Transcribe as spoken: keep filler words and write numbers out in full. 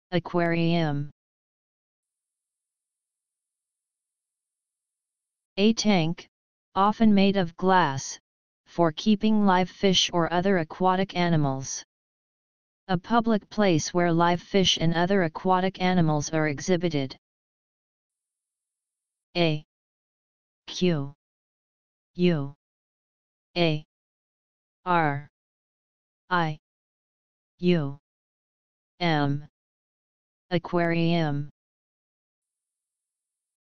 Aquarium. A tank, often made of glass, for keeping live fish or other aquatic animals. A public place where live fish and other aquatic animals are exhibited. A Q U A R I U M Aquarium.